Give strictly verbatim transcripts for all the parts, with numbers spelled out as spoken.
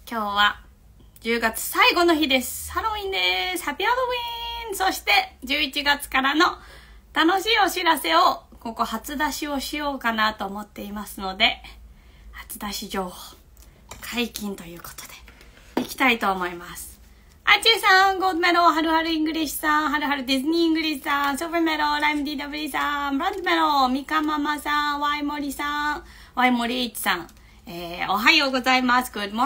今日はじゅうがつ最後の日です。ハロウィンです。ハッピーハロウィン。そしてじゅういちがつからの楽しいお知らせをここ初出しをしようかなと思っていますので、初出し情報解禁ということでいきたいと思います。あちゅうさん、ゴールドメロ、はるはるイングリッシュさん、はるはるディズニーイングリッシュさん、ソフェメロ、ライム ディーダブリュー さん、ブランドメロ、ミカママさん、ワイモリさん、ワイモリイチさん、えー、おはようございます。Good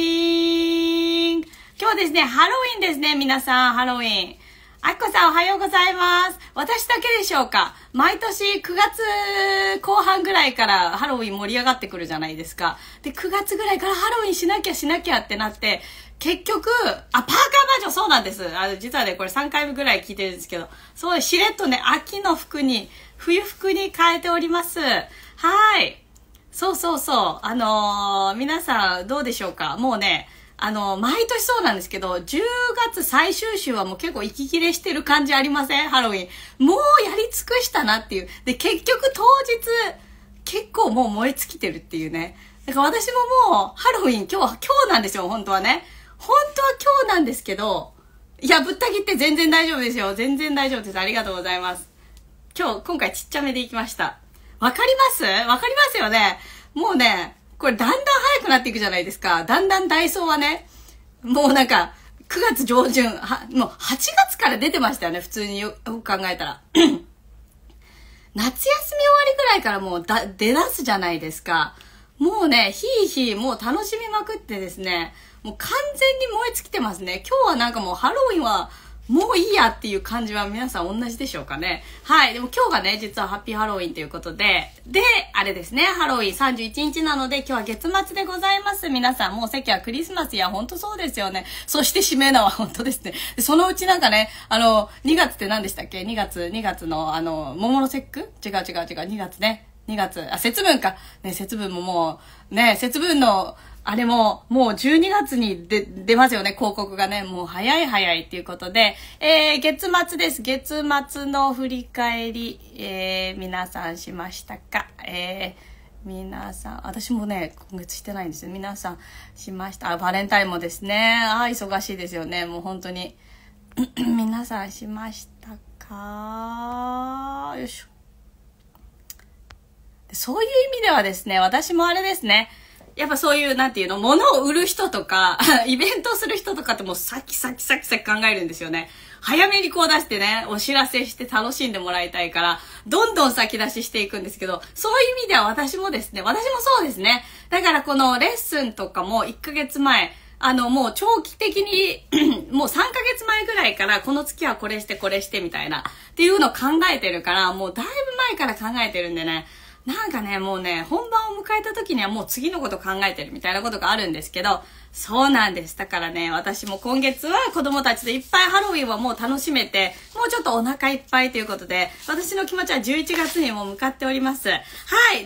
morning! 今日ですね、ハロウィンですね、皆さん、ハロウィン。あきこさん、おはようございます。私だけでしょうか？毎年くがつこう半ぐらいからハロウィン盛り上がってくるじゃないですか。で、くがつぐらいからハロウィンしなきゃしなきゃってなって、結局、あ、パーカーバージョンそうなんです。あの、実はね、これさんかいめぐらい聞いてるんですけど、そう、しれっとね、秋の服に、冬服に変えております。はい。そうそうそう。あのー、皆さんどうでしょうか？もうね、あのー、毎年そうなんですけど、じゅうがつ最終週はもう結構息切れしてる感じありません？ハロウィン。もうやり尽くしたなっていう。で、結局当日、結構もう燃え尽きてるっていうね。だから私ももう、ハロウィン今日は、今日なんですよ、本当はね。本当は今日なんですけど、いや、ぶった切って全然大丈夫ですよ。全然大丈夫です。ありがとうございます。今日、今回ちっちゃめでいきました。わかります？わかりますよね。もうね、これだんだん早くなっていくじゃないですか。だんだんダイソーはね、もうなんか、くがつ上旬、は、もうはちがつから出てましたよね。普通によく考えたら。夏休み終わりぐらいからもうだ出だすじゃないですか。もうね、ひいひいもう楽しみまくってですね、もう完全に燃え尽きてますね。今日はなんかもうハロウィンはもういいやっていう感じは皆さん同じでしょうかね。はい。でも今日がね、実はハッピーハロウィンということで、で、あれですね、ハロウィンさんじゅういちにちなので今日は月末でございます。皆さんもう席はクリスマス。いや、ほんとそうですよね。そして締めのは本当ですね。でそのうちなんかね、あの、にがつって何でしたっけ？ に 月、にがつのあの、桃の節句？違う違う違う、にがつね。にがつ、あ、節分か。ね、節分ももう、ね、節分の、あれも、もうじゅうにがつに出、出ますよね、広告がね。もう早い早いっていうことで、えー、月末です。月末の振り返り、えー、皆さんしましたか？えー、皆さん、私もね、今月してないんですよ。皆さんしました。あ、バレンタインもですね。あ、忙しいですよね。もう本当に。皆さんしましたか？よいしょ。そういう意味ではですね、私もあれですね。やっぱそういう、なんていうの、物を売る人とか、イベントする人とかってもう先先先先考えるんですよね。早めにこう出してね、お知らせして楽しんでもらいたいから、どんどん先出ししていくんですけど、そういう意味では私もですね、私もそうですね。だからこのレッスンとかもいっかげつまえ、あのもう長期的に、もうさんかげつまえぐらいからこの月はこれしてこれしてみたいな、っていうのを考えてるから、もうだいぶ前から考えてるんでね、なんかね、もうね、本番を迎えた時にはもう次のこと考えてるみたいなことがあるんですけど、そうなんです。だからね、私も今月は子供たちといっぱいハロウィンはもう楽しめて、もうちょっとお腹いっぱいということで、私の気持ちはじゅういちがつにも向かっております。はい。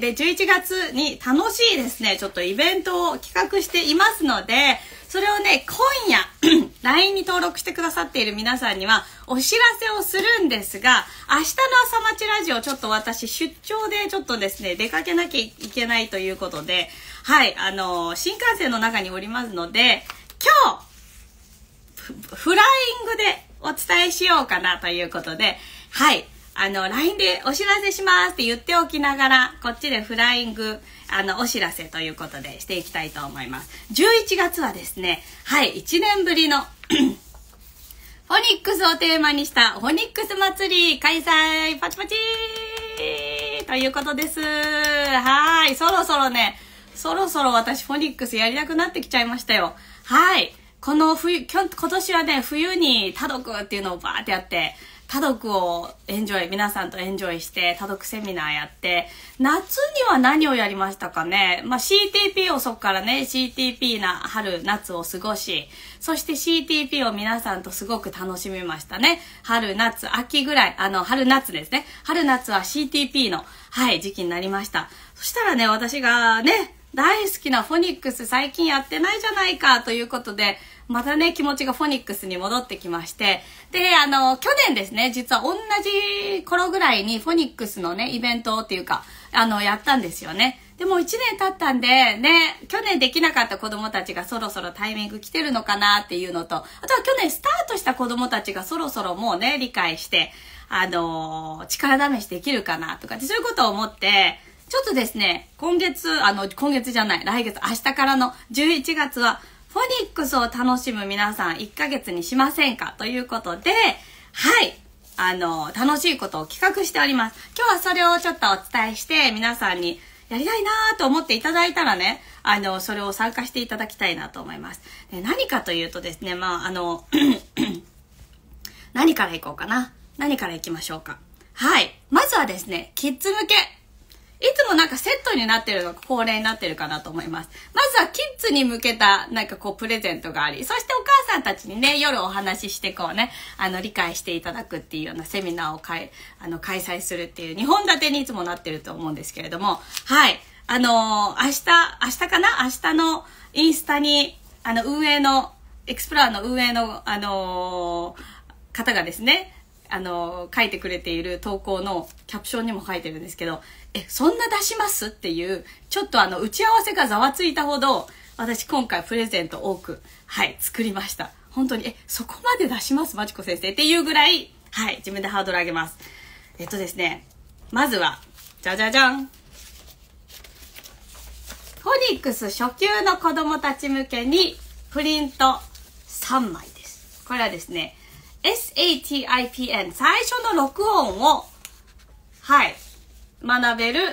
で、じゅういちがつに楽しいですね、ちょっとイベントを企画していますので、それをね、今夜、ライン に登録してくださっている皆さんにはお知らせをするんですが、明日の朝待ちラジオ、ちょっと私出張でちょっとですね、出かけなきゃいけないということで、はい、あのー、新幹線の中におりますので、今日、フライングでお伝えしようかなということで、はい、あの、ライン でお知らせしますって言っておきながら、こっちでフライング、あの、お知らせということでしていきたいと思います。じゅういちがつはですね、はい、いちねんぶりの、フォニックスをテーマにしたフォニックス祭り開催パチパチーということです。はい、そろそろね、そろそろ私フォニックスやりたくなってきちゃいましたよ。はい、この冬、今年はね、冬に多読っていうのをバーってやって、多読をエンジョイ、皆さんとエンジョイして多読セミナーやって、夏には何をやりましたかね。まあ シーティーピー をそっからね、シーティーピー な春、夏を過ごし、そして シーティーピー を皆さんとすごく楽しみましたね。春、夏、秋ぐらい、あの、春、夏ですね。春、夏は シーティーピー の、はい、時期になりました。そしたらね、私がね、大好きなフォニックス最近やってないじゃないかということで、またね、気持ちがフォニックスに戻ってきまして、で、あの、去年ですね、実は同じ頃ぐらいにフォニックスのね、イベントっていうか、あの、やったんですよね。 でもいちねん経ったんで、ね、去年できなかった子供たちがそろそろタイミング来てるのかなっていうのと、あとは去年スタートした子供たちがそろそろもうね、理解して、あのー、力試しできるかなとか、そういうことを思って、ちょっとですね、今月、あの、今月じゃない、来月、明日からのじゅういちがつは、フォニックスを楽しむ皆さんいっかげつにしませんかということで、はい。あの、楽しいことを企画しております。今日はそれをちょっとお伝えして、皆さんにやりたいなと思っていただいたらね、あの、それを参加していただきたいなと思います。で何かというとですね、まあ、あの、何からいこうかな。何からいきましょうか。はい。まずはですね、キッズ向け。いつもなんかセットになってるのが恒例になってるかなと思います。まずはキッズに向けたなんかこうプレゼントがあり、そしてお母さんたちにね、夜お話ししてこうね、あの理解していただくっていうようなセミナーをかいあの開催するっていうにほん立てにいつもなってると思うんですけれども、はい。あのー、明日、明日かな明日のインスタに、あの運営の、エクスプローラーの運営の、あのー、方がですね、あの、書いてくれている投稿のキャプションにも書いてるんですけど、え、そんな出しますっていう、ちょっとあの、打ち合わせがざわついたほど、私今回プレゼント多く、はい、作りました。本当に、え、そこまで出しますまちこ先生っていうぐらい、はい、自分でハードル上げます。えっとですね、まずは、じゃじゃじゃん。フォニックス初級の子供たち向けに、プリントさんまいです。これはですね、エスエーティーアイピーエヌ 最初の録音をはい学べる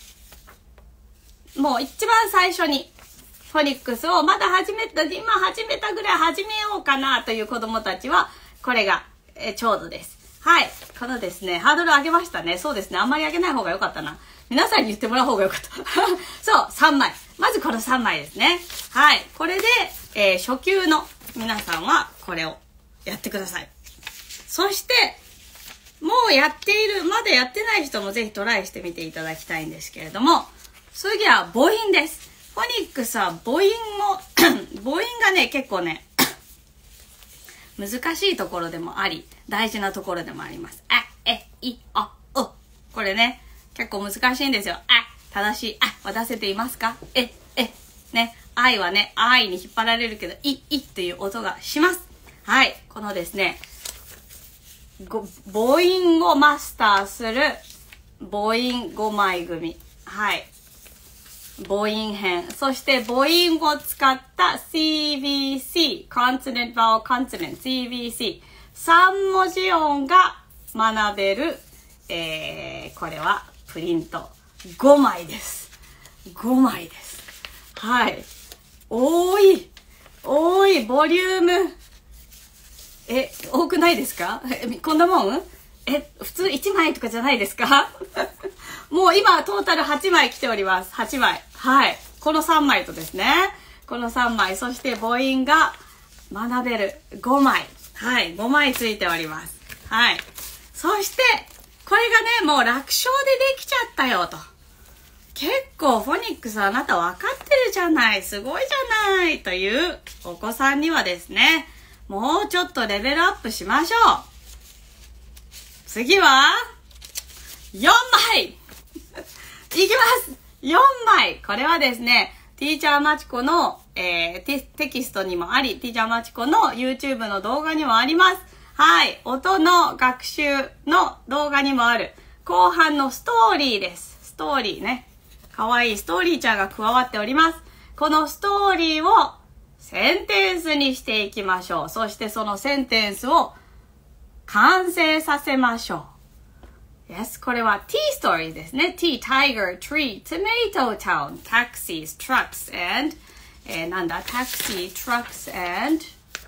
もう一番最初にフォニックスをまだ始めた今始めたぐらい始めようかなという子供たちはこれがえちょうどです。はいこのですねハードル上げましたね。そうですねあんまり上げない方が良かったな。皆さんに言ってもらう方が良かったそうさんまいまずこのさんまいですね。はいこれで、えー、初級の皆さんはこれをやってください。そしてもうやっているまだやってない人もぜひトライしてみていただきたいんですけれども、次は母音です。フォニックスは母音を母音がね結構ね難しいところでもあり大事なところでもあります。あえいあうこれね結構難しいんですよ。あ正しいあは出せていますか。ええね愛はね愛に引っ張られるけどいいっていう音がします。はい、このですね、母音をマスターする母音ごまい組。はい。母音編。そして母音を使った シービーシー、Consonant Vowel Consonant、シービーシー。さんもじ音が学べる、えー、これはプリントごまいです。ごまいです。はい。多い。多い。ボリューム。え、多くないですか？え、こんなもん？え、普通いちまいとかじゃないですか？もう今トータルはちまい来ております。はちまい。はい。このさんまいとですね。このさんまい。そして母音が学べるごまい。はい。ごまいついております。はい。そして、これがね、もう楽勝でできちゃったよと。結構フォニックスあなた分かってるじゃない。すごいじゃない。というお子さんにはですね、もうちょっとレベルアップしましょう。次はよんまいいきますよんまいこれはですね、ティーチャーマチコの、えー、テ, テキストにもあり、ティーチャーマチコの YouTube の動画にもあります。はい。音の学習の動画にもある後半のストーリーです。ストーリーね。かわいいストーリーちゃんが加わっております。このストーリーをセンテンスにしていきましょう。そしてそのセンテンスを完成させましょう。Yes、これは T ストーリーですね。T、Tiger、Tree、Tomato Town、Taxis、Trucks and、えー、なんだ Taxi、Trucks and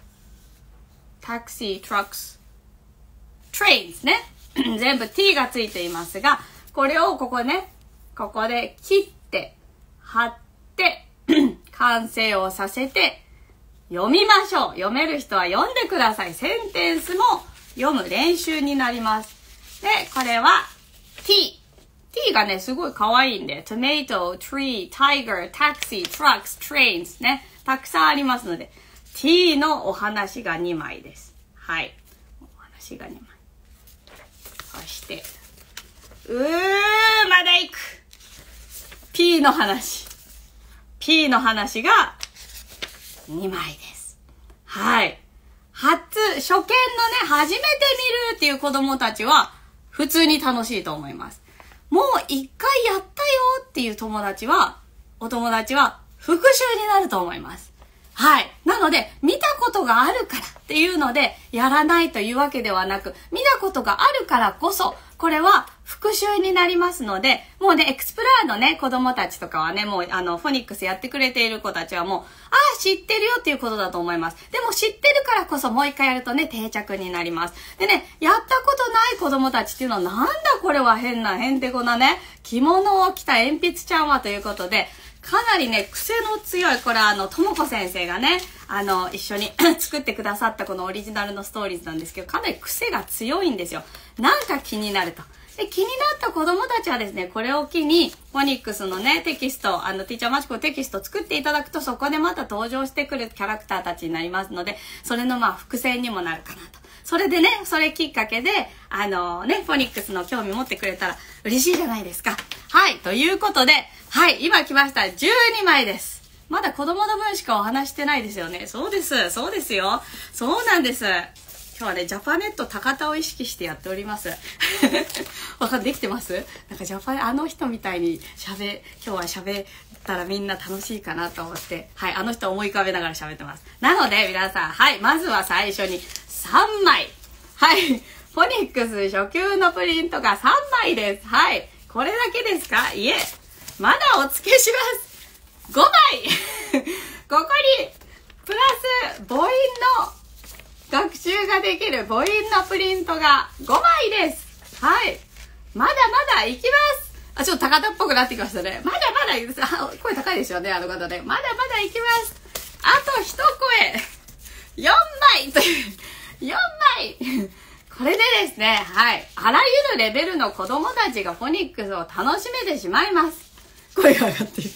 Taxi、Trucks、Trains ね。全部 T がついていますが、これをここね、ここで切って、貼って、完成をさせて、読みましょう。読める人は読んでください。センテンスも読む練習になります。で、これは T。T がね、すごい可愛いんで、Tomato、Tree、Tiger、Taxi、Trucks、Trains ね、たくさんありますので、T のお話がにまいです。はい。お話がにまい。そして、うー、まだいく。 P の話。P の話がにまいです。はい。初、初見のね、初めて見るっていう子供たちは普通に楽しいと思います。もう一回やったよっていう友達は、お友達は復習になると思います。はい。なので、見たことがあるからっていうので、やらないというわけではなく、見たことがあるからこそ、これは復習になりますので、もうね、エクスプラーのね、子供たちとかはね、もうあの、フォニックスやってくれている子たちはもう、ああ、知ってるよっていうことだと思います。でも知ってるからこそもう一回やるとね、定着になります。でね、やったことない子供たちっていうのは、なんだこれは変な、変てこなね、着物を着た鉛筆ちゃんはということで、かなりね、癖の強い、これあの、ともこ先生がね、あの、一緒に作ってくださったこのオリジナルのストーリーズなんですけど、かなり癖が強いんですよ。なんか気になると。で、気になった子供たちはですね、これを機に、フォニックスのね、テキスト、あの、ティーチャーマチコのテキストを作っていただくと、そこでまた登場してくるキャラクターたちになりますので、それのまあ、伏線にもなるかなと。それでね、それきっかけで、あのね、フォニックスの興味持ってくれたら嬉しいじゃないですか。はい、ということで、はい、今来ました。じゅうにまいです。まだ子供の分しかお話してないですよね。そうです、そうですよ。そうなんです。今日はね、ジャパネット高田を意識してやっております。わかんできてます？なんかジャパ、あの人みたいに喋、今日は喋ったらみんな楽しいかなと思って、はい、あの人を思い浮かべながら喋ってます。なので皆さん、はい、まずは最初にさんまい。はい、フォニックス初級のプリントがさんまいです。はい、これだけですか？いえ、まだお付けします。ごまいここに、プラス、母音の学習ができる母音のプリントがごまいです。はい。まだまだいきます。あ、ちょっと高田っぽくなってきましたね。まだまだいきます。あ、声高いですよね、あの方ね。まだまだいきます。あと一声。よんまいという、よんまいこれでですね、はい。あらゆるレベルの子供たちがフォニックスを楽しめてしまいます。声が上がっていく。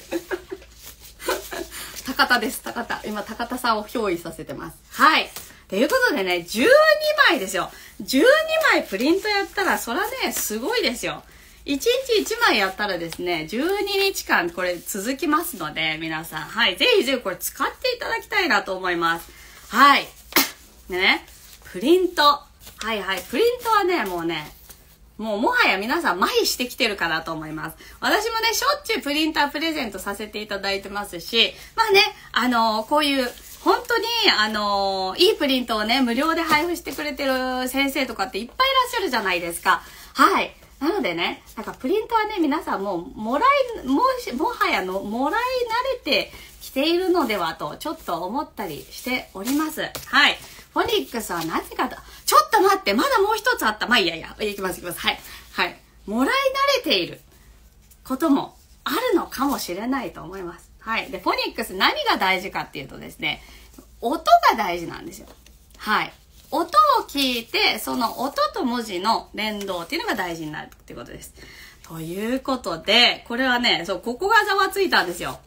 高田です、高田。今、高田さんを憑依させてます。はい。ということでね、じゅうにまいですよ。じゅうにまいプリントやったら、そらね、すごいですよ。いちにちいちまいやったらですね、じゅうににちかんこれ続きますので、皆さん、はい。ぜひぜひこれ使っていただきたいなと思います。はい。ね、プリント。はいはい。プリントはね、もうね、もうもはや皆さん麻痺してきてるかなと思います。私もね、しょっちゅうプリンタープレゼントさせていただいてますし、まあね、あのー、こういう、本当に、あのー、いいプリントをね、無料で配布してくれてる先生とかっていっぱいいらっしゃるじゃないですか。はい。なのでね、なんかプリントはね、皆さんもう、もらい、もし、もはやの、もらい慣れてきているのではと、ちょっと思ったりしております。はい。フォニックスは何かと、ちょっと待って、まだもう一つあった。まあいいやいや、いきますいきます。はい。はい。もらい慣れていることもあるのかもしれないと思います。はい。で、フォニックス何が大事かっていうとですね、音が大事なんですよ。はい。音を聞いて、その音と文字の連動っていうのが大事になるっていうことです。ということで、これはね、そう、ここがざわついたんですよ。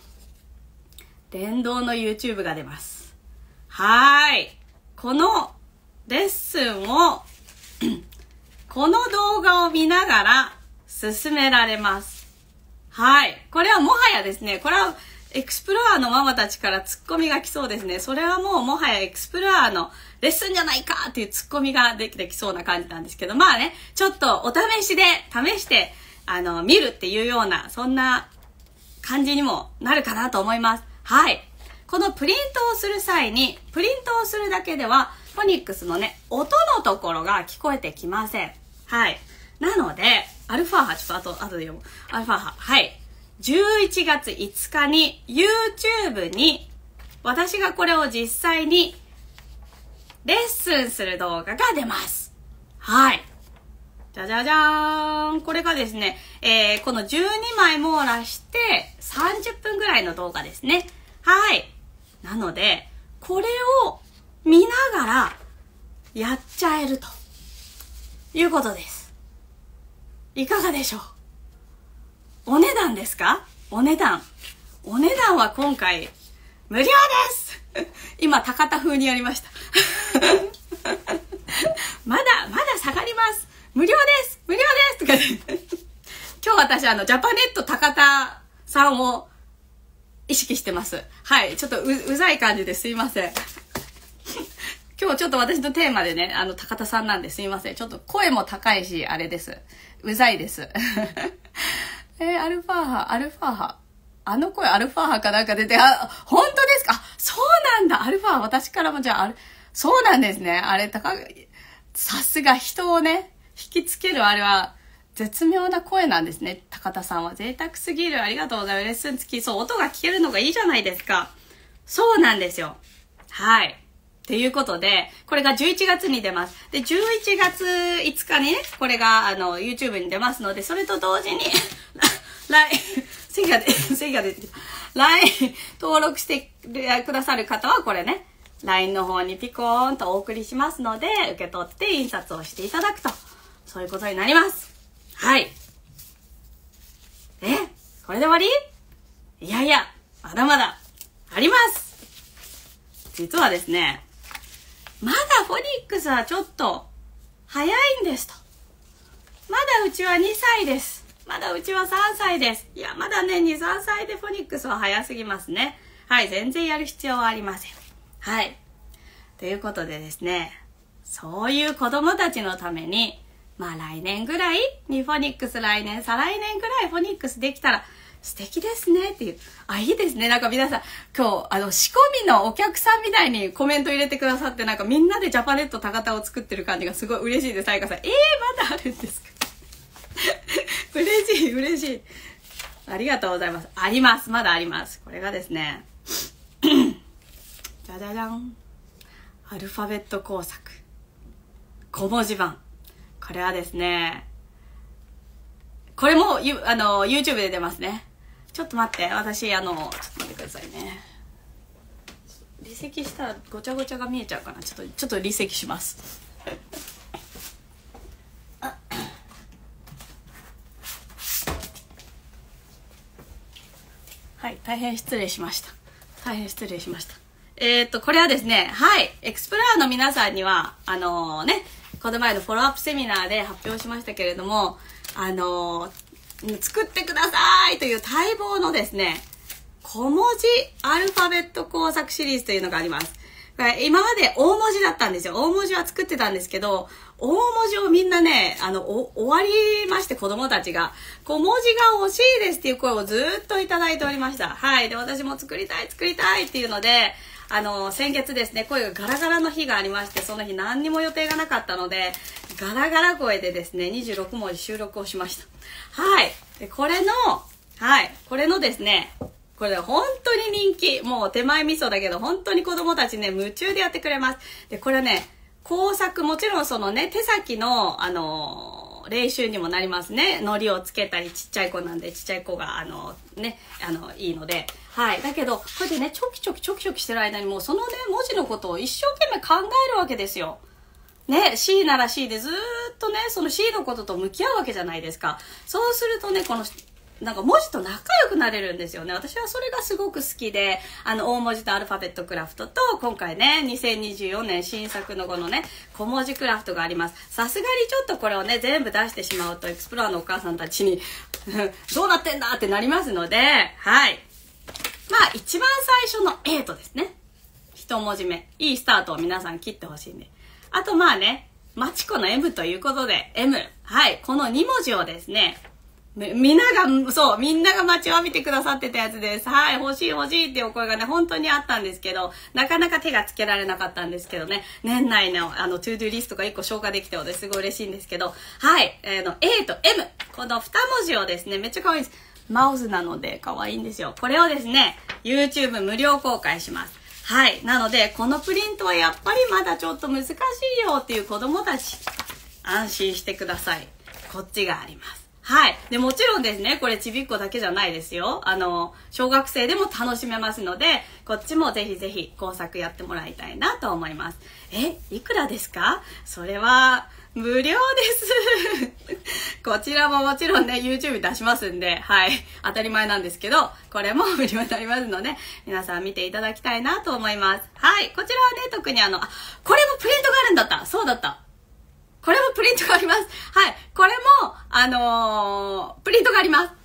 連動の YouTube が出ます。はーい。このレッスンを、この動画を見ながら進められます。はい。これはもはやですね、これはエクスプローラーのママたちからツッコミが来そうですね。それはもうもはやエクスプローラーのレッスンじゃないかっていうツッコミができてきそうな感じなんですけど、まあね、ちょっとお試しで試して、あの、見るっていうような、そんな感じにもなるかなと思います。はい。このプリントをする際に、プリントをするだけでは、フォニックスのね、音のところが聞こえてきません。はい。なので、アルファ波、ちょっと後、後で読む。アルファ波。はい。じゅういちがついつかに YouTube に、私がこれを実際にレッスンする動画が出ます。はい。じゃじゃじゃーん。これがですね、えー、このじゅうにまい網羅してさんじゅっぷんぐらいの動画ですね。はい。なので、これを見ながらやっちゃえるということです。いかがでしょう？お値段ですか？お値段。お値段は今回無料です今、高田風にやりました。まだ、まだ下がります。無料です無料ですとか今日私あの、ジャパネット高田さんを意識してます。はい。ちょっと う, うざい感じですいません。今日ちょっと私のテーマでね、あの、高田さんなんですいません。ちょっと声も高いし、あれです。うざいです。えー、アルファ波、アルファ波。あの声アルファ波かなんか出て、あ、本当ですか？あ、そうなんだ。アルファ波、私からもじゃあ、あれ、そうなんですね。あれ、高、さすが人をね、引きつけるあれは、絶妙な声なんですね。高田さんは贅沢すぎる。ありがとうございます。レッスン付き。そう、音が聞けるのがいいじゃないですか。そうなんですよ。はい。ということで、これがじゅういちがつに出ます。で、じゅういちがついつかにね、これが、あの、YouTube に出ますので、それと同時に、来、席が出、席が出てきた。ライン 登録してくださる方は、これね、ライン の方にピコーンとお送りしますので、受け取って印刷をしていただくと、そういうことになります。はい。え、これで終わり？いやいや、まだまだあります。実はですね、まだフォニックスはちょっと早いんですと。まだうちはにさいです。まだうちはさんさいです。いや、まだね、に、さんさいでフォニックスは早すぎますね。はい、全然やる必要はありません。はい。ということでですね、そういう子供たちのために、まあ来年ぐらいにフォニックス、来年、再来年ぐらいフォニックスできたら素敵ですねっていう。あ、いいですね。なんか皆さん、今日、あの、仕込みのお客さんみたいにコメント入れてくださって、なんかみんなでジャパネット高田を作ってる感じがすごい嬉しいです。さやかさん。えー、まだあるんですか？嬉しい、嬉しい。ありがとうございます。あります。まだあります。これがですね、じゃじゃじゃん。アルファベット工作。小文字版。これはですね、これもゆあの YouTube で出ますね。ちょっと待って、私あのちょっと待ってくださいね。離席したらごちゃごちゃが見えちゃうかな。ちょっとちょっと離席します。はい、大変失礼しました。大変失礼しました。えー、っとこれはですね、はい、エクスプローラーの皆さんにはあのー、ね、この前のフォローアップセミナーで発表しましたけれども、あのー、作ってくださいという待望のですね、小文字アルファベット工作シリーズというのがあります。今まで大文字だったんですよ。大文字は作ってたんですけど、大文字をみんなね、あの、お終わりまして、子供たちが、小文字が欲しいですっていう声をずっといただいておりました。はい。で、私も作りたい、作りたいっていうので、あの、先月ですね、声がガラガラの日がありまして、その日何にも予定がなかったので、ガラガラ声でですね、にじゅうろくもじ収録をしました。はい。で、これの、はい。これのですね、これ本当に人気。もう手前味噌だけど、本当に子供たちね、夢中でやってくれます。で、これね、工作、もちろんそのね、手先の、あのー、練習にもなりますね。糊をつけたり、ちっちゃい子なんで、ちっちゃい子が、あのー、ね、あの、いいので。はい。だけど、こうやってね、ちょきちょきちょきちょきしてる間にもうそのね、文字のことを一生懸命考えるわけですよ。ね、C なら C でずーっとね、その C のことと向き合うわけじゃないですか。そうするとね、この、なんか文字と仲良くなれるんですよね。私はそれがすごく好きで、あの、大文字とアルファベットクラフトと、今回ね、にせんにじゅうよねん新作のこのね、小文字クラフトがあります。さすがにちょっとこれをね、全部出してしまうと、エクスプローラーのお母さんたちに、どうなってんだってなりますので、はい。まあ、一番最初のエイトですね。一文字目。いいスタートを皆さん切ってほしいんで。あとまあね、マチコの M ということで、M。はい。このに文字をですね、みんなが、そう、みんなが待ちわびてくださってたやつです。はい、欲しい欲しいっていうお声がね、本当にあったんですけど、なかなか手がつけられなかったんですけどね、年内の、あの、トゥードゥーリストがいっこ消化できたのですごい嬉しいんですけど、はい、えー、の、A と M、このに文字をですね、めっちゃ可愛いです。マウスなので可愛いんですよ。これをですね、YouTube 無料公開します。はい、なので、このプリントはやっぱりまだちょっと難しいよっていう子供たち、安心してください。こっちがあります。はい。で、もちろんですね、これちびっこだけじゃないですよ。あの、小学生でも楽しめますので、こっちもぜひぜひ工作やってもらいたいなと思います。え、いくらですか？それは、無料です。こちらももちろんね、YouTube 出しますんで、はい。当たり前なんですけど、これも無料になりますので、皆さん見ていただきたいなと思います。はい。こちらはね、特にあの、あ、これもプリントがあるんだった。そうだった。これもプリントがあります。はい。これも、あのー、プリントがあります。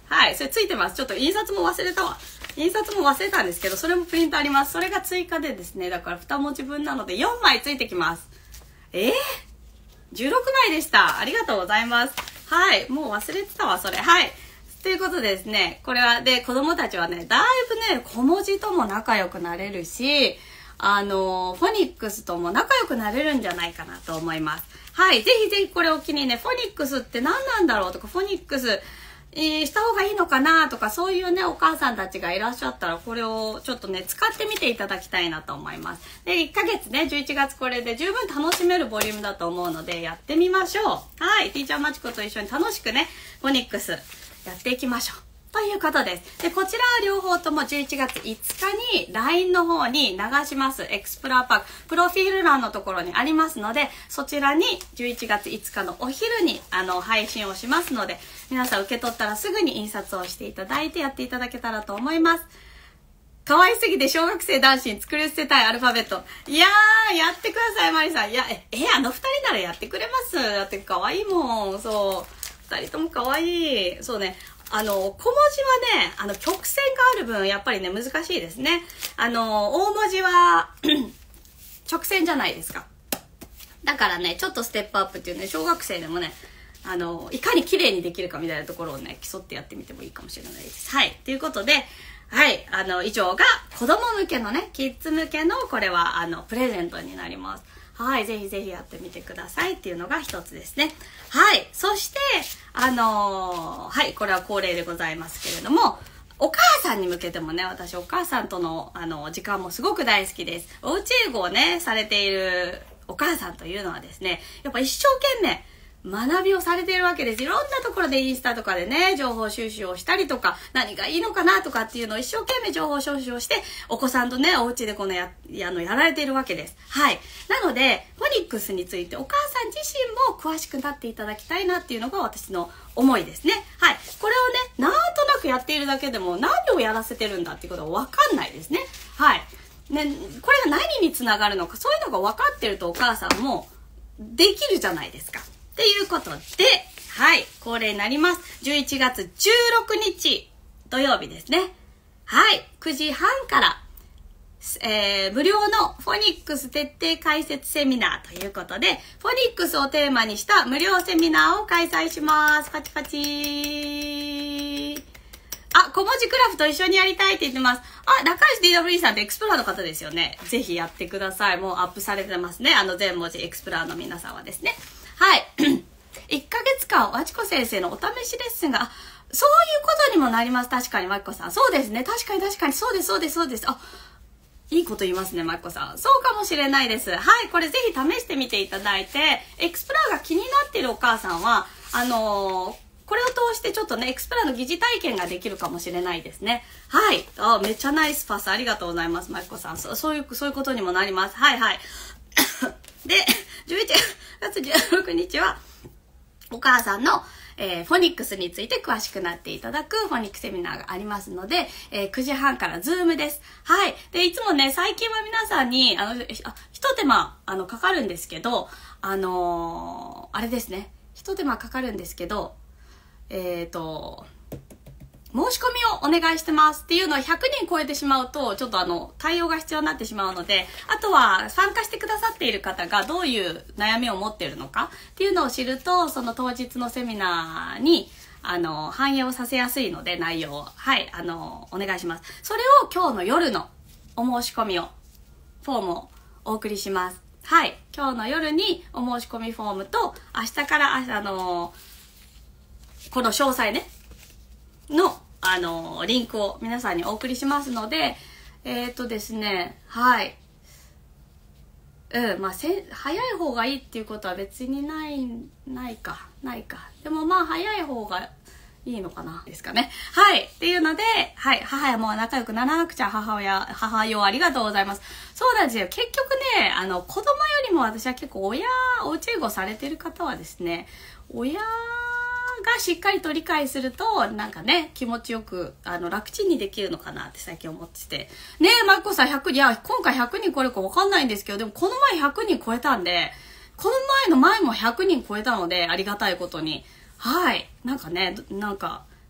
はい、それついてます。ちょっと印刷も忘れたわ。印刷も忘れたんですけど、それもプリントあります。それが追加でですね、だからに文字分なのでよんまいついてきます。えー、じゅうろくまいでした。ありがとうございます。はい、もう忘れてたわ、それ。はい。ということでですね、これは、で、子供たちはね、だいぶね、小文字とも仲良くなれるし、あの、フォニックスとも仲良くなれるんじゃないかなと思います。はい、ぜひぜひこれを機にね、フォニックスって何なんだろうとか、フォニックス、えー、した方がいいのかなとか、そういうね、お母さんたちがいらっしゃったら、これをちょっとね、使ってみていただきたいなと思います。で、いっかげつね、じゅういちがつこれで十分楽しめるボリュームだと思うので、やってみましょう。はい、ティーチャーマチコと一緒に楽しくね、フォニックスやっていきましょう。ということです。で、こちらは両方ともじゅういちがついつかに ライン の方に流します。エクスプローパーク。プロフィール欄のところにありますので、そちらにじゅういちがついつかのお昼にあの配信をしますので、皆さん受け取ったらすぐに印刷をしていただいてやっていただけたらと思います。可愛すぎて小学生男子に作り捨てたいアルファベット。いやー、やってください、マリさん。いや、え、えあの二人ならやってくれます。だって可愛いもん。そう。二人とも可愛い。そうね。あの、小文字はね、あの、曲線がある分、やっぱりね、難しいですね。あの、大文字は、直線じゃないですか。だからね、ちょっとステップアップっていうね、小学生でもね、あの、いかに綺麗にできるかみたいなところをね、競ってやってみてもいいかもしれないです。はい。ということで、はい。あの、以上が子供向けのね、キッズ向けの、これは、あの、プレゼントになります。はい。ぜひぜひやってみてくださいっていうのが一つですね。はい。そして、あのー、はい。これは恒例でございますけれども、お母さんに向けてもね、私お母さんとの、あの、時間もすごく大好きです。おうち英語をね、されているお母さんというのはですね、やっぱ一生懸命、学びをされているわけです。いろんなところでインスタとかでね、情報収集をしたりとか、何がいいのかなとかっていうのを一生懸命情報収集をして、お子さんとね、お家でこのや、やの、やられているわけです。はい。なので、フォニックスについてお母さん自身も詳しくなっていただきたいなっていうのが私の思いですね。はい。これをね、なんとなくやっているだけでも何をやらせてるんだっていうことはわかんないですね。はい。ね、これが何につながるのか、そういうのが分かってるとお母さんもできるじゃないですか。っていうことで、はい、恒例になります。じゅういちがつじゅうろくにち土曜日ですね。はい、くじはんから、えー、無料のフォニックス徹底解説セミナーということで、フォニックスをテーマにした無料セミナーを開催します。パチパチあ、小文字クラフト一緒にやりたいって言ってます。あ、中石 ディーダブリュー さんってエクスプローラーの方ですよね。ぜひやってください。もうアップされてますね。あの全文字エクスプローラーの皆さんはですね。はい。いっかげつかん、わちこ先生のお試しレッスンが、そういうことにもなります。確かに、まきこさん。そうですね。確かに確かに。そうです、そうです、そうです。あ、いいこと言いますね、まきこさん。そうかもしれないです。はい。これぜひ試してみていただいて、エクスプローラーが気になっているお母さんは、あのー、これを通してちょっとね、エクスプローラーの疑似体験ができるかもしれないですね。はい。あ、めっちゃナイスパス。ありがとうございます、まきこさん。そ、そういう、そういうことにもなります。はいはい。で、じゅういちがつじゅうろくにちは、お母さんの、えー、フォニックスについて詳しくなっていただくフォニックセミナーがありますので、えー、くじはんからズームです。はい。で、いつもね、最近は皆さんに、あの、あ一手間、あの、かかるんですけど、あのー、あれですね。一手間かかるんですけど、えっと、申し込みをお願いしてますっていうのはひゃくにん超えてしまうとちょっとあの対応が必要になってしまうので、あとは参加してくださっている方がどういう悩みを持っているのかっていうのを知ると、その当日のセミナーにあの反映をさせやすいので、内容をはいあのお願いします。それを今日の夜のお申し込みをフォームをお送りします。はい、今日の夜にお申し込みフォームと明日からあのこの詳細ねのあのリンクを皆さんにお送りしますので、えっとですね、はい、うん、まあせ早い方がいいっていうことは別にないないかないかでもまあ早い方がいいのかなですかね。はいっていうので、はい、母やもう仲良くならなくちゃ母親母よありがとうございます。そうなんですよ。結局ね、あの子供よりも私は結構親おうち英語されてる方はですね、親がしっかりと理解するとなんかね気持ちよくあの楽ちんにできるのかなって最近思っててね。えマッコさんひゃくいや今回ひゃくにん超えるか分かんないんですけど、でもこの前ひゃくにん超えたんで、この前の前もひゃくにん超えたのでありがたいことに、はいなんかねなんか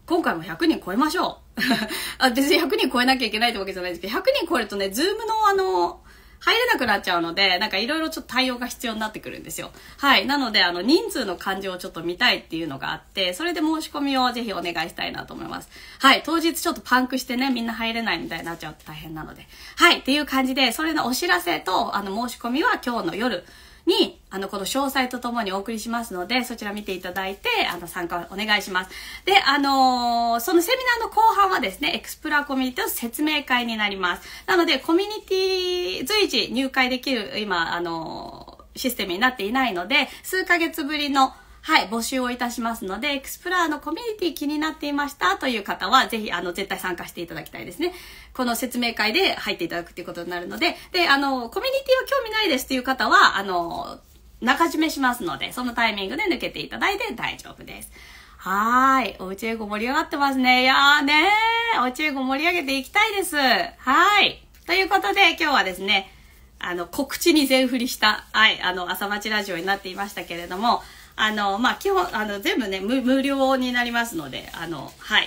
今回もひゃくにん超えましょう。あ、別にひゃくにん超えなきゃいけないってわけじゃないですけど、ひゃくにん超えるとね、ズームのあの、入れなくなっちゃうので、なんかいろいろちょっと対応が必要になってくるんですよ。はい。なので、あの、人数の感じをちょっと見たいっていうのがあって、それで申し込みをぜひお願いしたいなと思います。はい。当日ちょっとパンクしてね、みんな入れないみたいになっちゃうと大変なので。はい。っていう感じで、それのお知らせと、あの、申し込みは今日の夜に、あの、この詳細とともにお送りしますので、そちら見ていただいて、あの、参加お願いします。で、あのー、そのセミナーの後半はですね、エクスプロラコミュニティの説明会になります。なので、コミュニティ随時入会できる、今、あのー、システムになっていないので、数ヶ月ぶりの、はい、募集をいたしますので、エクスプラーのコミュニティ気になっていましたという方は、ぜひ、あの、絶対参加していただきたいですね。この説明会で入っていただくということになるので、で、あの、コミュニティは興味ないですっていう方は、あの、中締めしますので、そのタイミングで抜けていただいて大丈夫です。はーい。おうち英語盛り上がってますね。いやーねー。おうち英語盛り上げていきたいです。はい。ということで、今日はですね、あの、告知に全振りした、はい、あの、朝町ラジオになっていましたけれども、あの、まあ、基本、あの、全部ね、無、無料になりますので、あの、はい。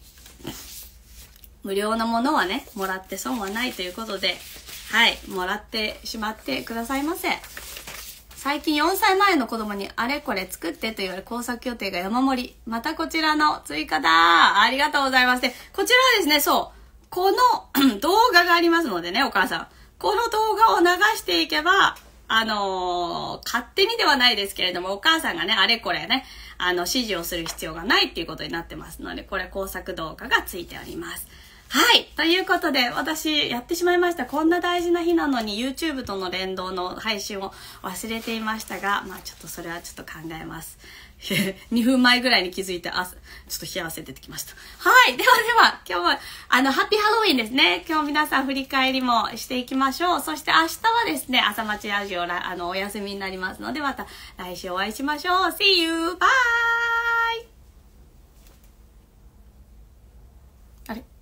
無料のものはね、もらって損はないということで、はい、もらってしまってくださいませ。最近よんさいまえの子供にあれこれ作ってと言われ工作予定が山盛り。またこちらの追加だ。ありがとうございます。で、こちらはですね、そう、この動画がありますのでね、お母さん。この動画を流していけば、あのー、勝手にではないですけれども、お母さんがね、あれこれね、あの、指示をする必要がないっていうことになってますので、これ工作動画がついております。はい。ということで、私、やってしまいました。こんな大事な日なのに、YouTube との連動の配信を忘れていましたが、まあちょっとそれはちょっと考えます。にふんまえぐらいに気づいて、あ、ちょっと冷や汗出てきました。はい。ではでは、今日は、あの、ハッピーハロウィンですね。今日皆さん振り返りもしていきましょう。そして明日はですね、朝町ラジオ、あの、お休みになりますので、また来週お会いしましょう。See you! Bye! あれ